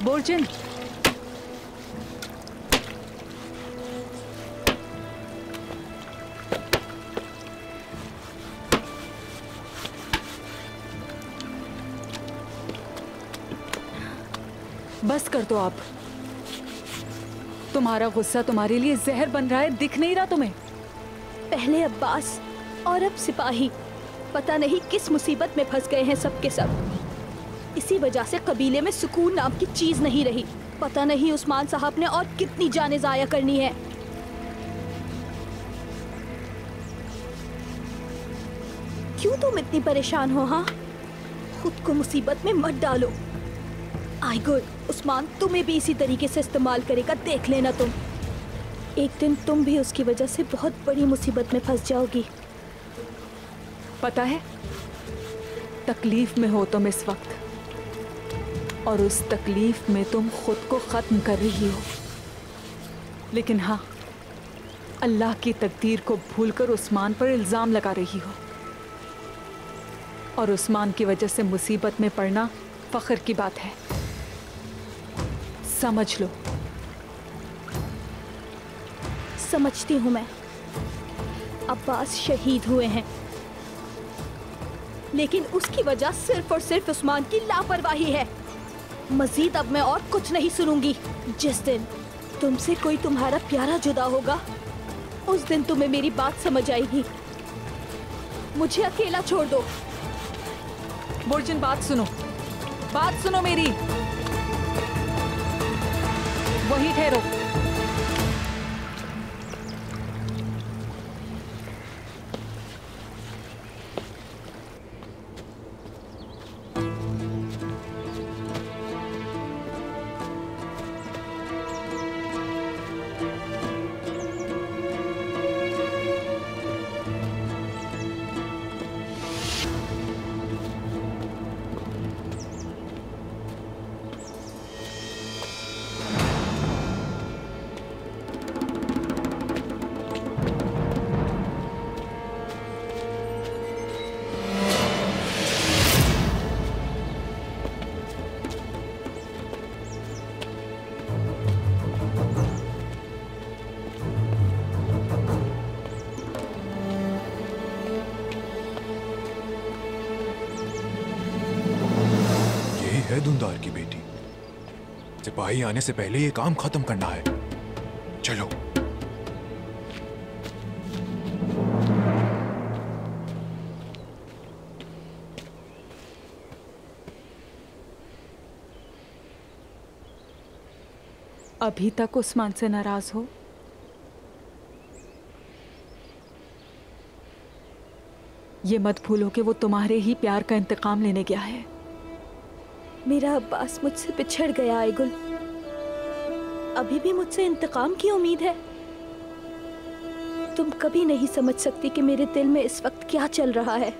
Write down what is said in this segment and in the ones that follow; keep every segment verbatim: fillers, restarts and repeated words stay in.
बोर्जिन, बस कर दो आप। तुम्हारा गुस्सा तुम्हारे लिए जहर बन रहा है, दिख नहीं रहा तुम्हें? पहले अब्बास और अब सिपाही, पता नहीं किस मुसीबत में फंस गए हैं सब के सब। इसी वजह से कबीले में सुकून नाम की चीज नहीं रही। पता नहीं उस्मान साहब ने और कितनी जानें जाया करनी है। क्यों तुम इतनी परेशान हो? हाँ, खुद को मुसीबत में मत डालो। आई गुड, उस्मान तुम्हें भी इसी तरीके से इस्तेमाल करेगा, देख लेना तुम। एक दिन तुम भी उसकी वजह से बहुत बड़ी मुसीबत में फंस जाओगी। पता है, तकलीफ में हो तुम इस वक्त, और उस तकलीफ में तुम खुद को खत्म कर रही हो। लेकिन हाँ, अल्लाह की तकदीर को भूलकर उस्मान पर इल्जाम लगा रही हो, और उस्मान की वजह से मुसीबत में पड़ना फख्र की बात है, समझ लो। समझती हूँ मैं। अब्बास शहीद हुए हैं, लेकिन उसकी वजह सिर्फ और सिर्फ उस्मान की लापरवाही है। मजीद अब मैं और कुछ नहीं सुनूंगी। जिस दिन तुमसे कोई तुम्हारा प्यारा जुदा होगा, उस दिन तुम्हें मेरी बात समझ आएगी। मुझे अकेला छोड़ दो। बोर्जिन, बात सुनो, बात सुनो मेरी। वहीं ठहरो। धुंधार की बेटी, सिपाही आने से पहले ये काम खत्म करना है। चलो। अभी तक उस्मान से नाराज हो? ये मत भूलो कि वो तुम्हारे ही प्यार का इंतकाम लेने गया है। मेरा अब्बास मुझसे बिछड़ गया आयगुल, अभी भी मुझसे इंतकाम की उम्मीद है। तुम कभी नहीं समझ सकती कि मेरे दिल में इस वक्त क्या चल रहा है।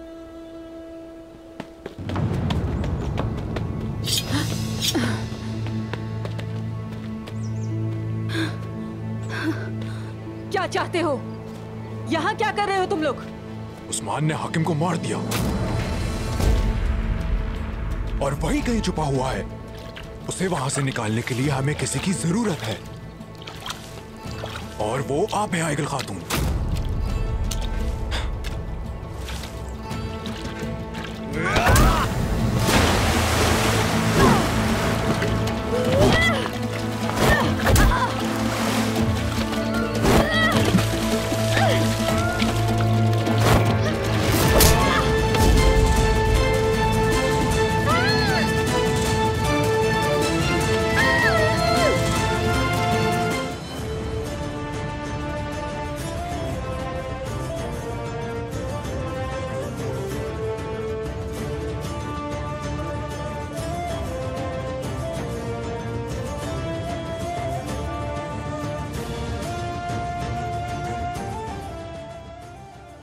क्या चाहते हो? यहाँ क्या कर रहे हो तुम लोग? उस्मान ने हाकिम को मार दिया और वही कहीं छुपा हुआ है। उसे वहां से निकालने के लिए हमें किसी की जरूरत है, और वो आप हैं आइगल खातून।